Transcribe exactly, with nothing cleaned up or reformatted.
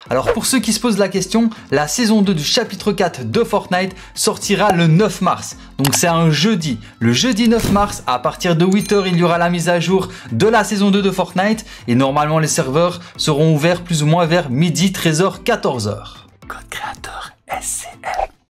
Alors pour ceux qui se posent la question, la saison deux du chapitre quatre de Fortnite sortira le neuf mars. Donc c'est un jeudi. Le jeudi neuf mars, à partir de huit heures, il y aura la mise à jour de la saison deux de Fortnite. Et normalement les serveurs seront ouverts plus ou moins vers midi, treize heures, quatorze heures.